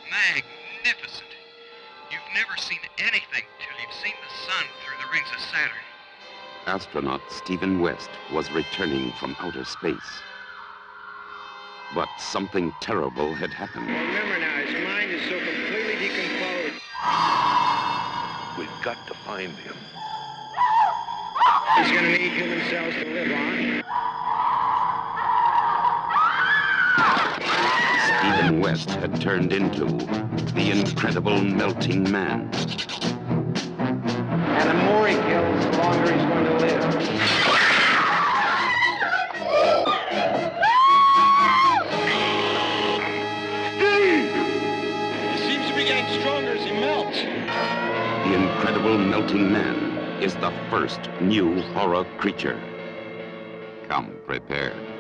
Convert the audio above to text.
magnificent. You've never seen anything till you've seen the sun through the rings of Saturn. Astronaut Stephen West was returning from outer space. But something terrible had happened. Well, remember now, his mind is so completely decomposed. We've got to find him. He's going to need human cells to live on. Stephen West had turned into the incredible melting man. And the more he kills, the longer he's going to live. He seems to be getting stronger as he melts. The incredible melting man is the first new horror creature. Come prepared.